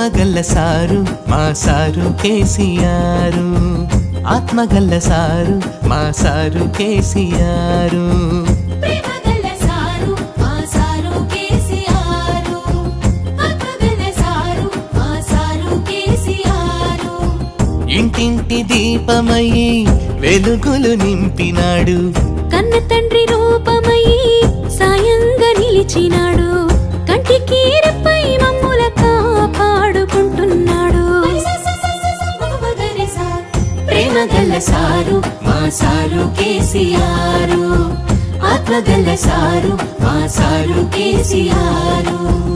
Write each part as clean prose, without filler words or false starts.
ఆత్మగల్ల sir మా sir KCR, ఆత్మగల్ల sir మా సారు కేసీఆర్. ఇంటింటి దీపమయ్యి వెలుగులు నింపినాడు, కన్న తండ్రి రూపమయ్యి సాయంగా నిలిచినాడు, కంటికి రెప్పై మమ్ముల కాపాడుకుంటున్నాడు. ప్రేమగల్ల సారు మా సారు కేసీఆర్, ఆత్మగల్ల సారు మా సారు కేసీఆర్.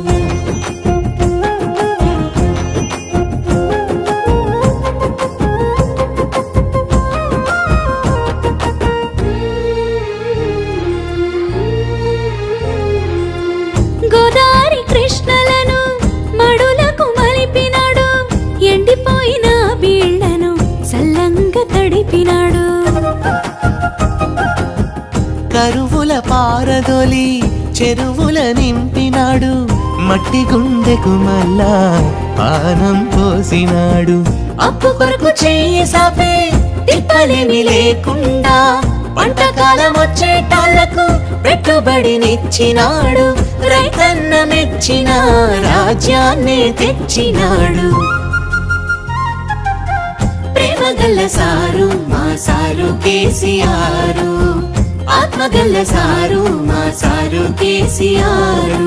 గోదారి కృష్ణలను మడులకు మలిపినాడు, ఎండిపోయిన బీళ్లను సల్లంగా తడిపినాడు. కరువుల పారదోలి చెరువుల నింపినాడు, మట్టి గుండెకు మళ్ళా పానం పోసినాడు. అప్పు కొరకు చెయ్యి సాపే తిప్పలేమి లేకుండా పంటకాలం వచ్చేటాళ్లకు పెట్టుబడినిచ్చినాడు, రైతన్న మెచ్చిన రాజ్యాన్ని తెచ్చినాడు. ప్రేమగల్ల సారు మా సారు కేసీఆర్, ఆత్మగల్ల సారు మా సారు కేసీఆర్.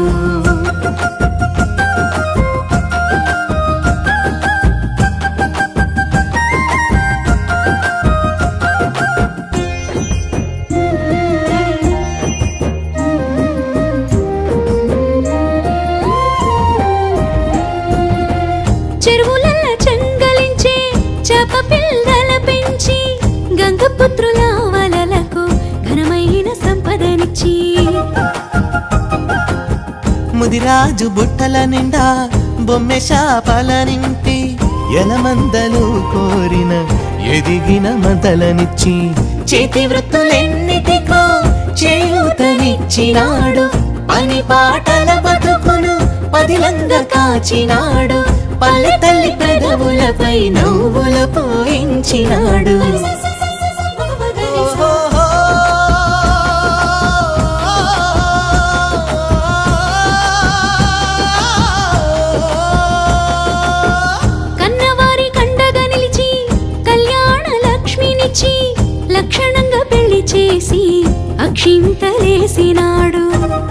చెరువులల్ల చెంగలించే చేప పిల్లల పెంచి గంగపుత్రుల వలలకు ఘనమైన సంపదనిచ్చి, ముదిరాజు బుట్టల నిండా బొమ్మె శాపల నింపి ఎలమందలు కోరిన ఎదిగిన మందలనిచ్చి, చేతి వృత్తులెన్నిటికో చేయూతనిచ్చినాడు, పని పాటల బతుకును పదిలంగా కాచినాడు, పల్లె తల్లి పెదవులపై నవ్వులు పోయించినాడు. కన్నవారి కండగా నిలిచి కళ్యాణ లక్ష్మినిచ్చి లక్షణంగా పెళ్లి చేసి అక్షింతలేసినాడు.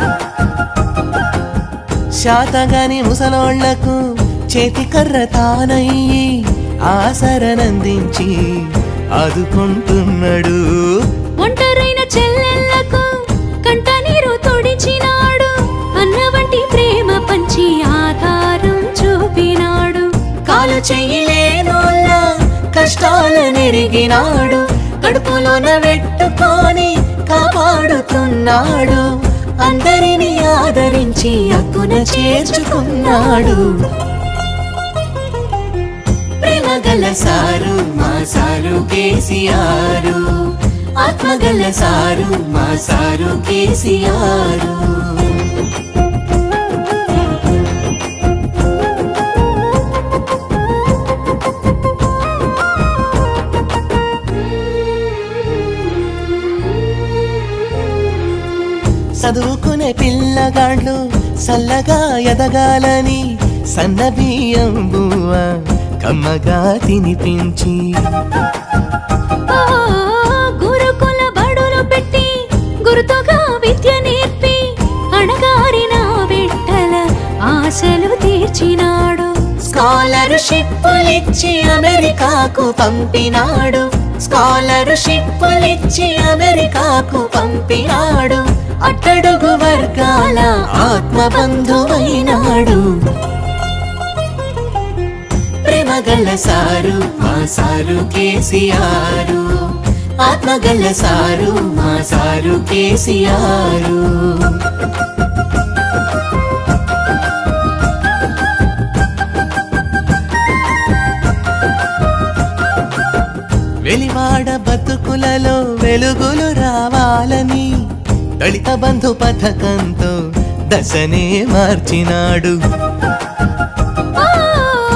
శాతగాని ముసలోళ్లకు చేతి కర్ర తానయ్యి ఆసరనందించి ఆదుకుంటున్నాడు. ఒంటరైన చెల్లెళ్లకు కంట నీరు తొడిచినాడు, అన్న వంటి ప్రేమ పంచి ఆధారం చూపినాడు. కాలు చెయ్యలేనోళ్ళ కష్టాలనెరిగినాడు, కడుపులోన పెట్టుకొని కాపాడుతున్నాడు, అందరినీ ఆదరించి హక్కున చేర్చుకున్నాడు. ప్రేమగల్ల సారు మా సారు కేసీఆర్, ఆత్మగల్ల సారు మా సారు కేసీఆర్. చదువుకునే పిల్లగాళ్ళు సల్లగా ఎదగాలని సన్న బియ్యం బువ్వ కమ్మగా తినిపించి, గురుకుల బడులు పెట్టి గురుతుగా విద్య నేర్పి అణగారిన బిడ్డల ఆశలు తీర్చినాడు. స్కాలర్షిప్పులిచ్చి అమెరికాకు పంపినాడు, స్కాలర్షిప్పులిచ్చి అమెరికాకు పంపినాడు, అట్టడుగు వర్గాల ఆత్మబంధువైనాడు. ప్రేమగల్ల సారు మా సారు కేసీఆర్, ఆత్మగల్ల సారు మా సారు కేసీఆర్. వెలివాడ బతుకులలో వెలుగులు రావాలని దళిత బంధు పథకంతో దశనే మార్చినాడు.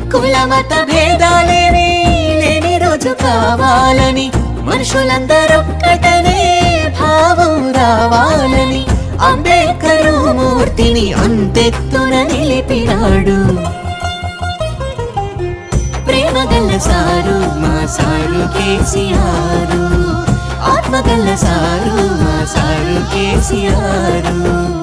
కుల మత భేదాలేని లేని రోజు కావాలని మనుషులందరొక్కటనే భావం రావాలని అంబేద్కర్ మూర్తిని అంతెత్తున నిలిపినాడు ప్రేమగల్ల సారు మా సారు కేసీఆర్ ఆత్మగల్ల సారు మా సారు కేసీఆర్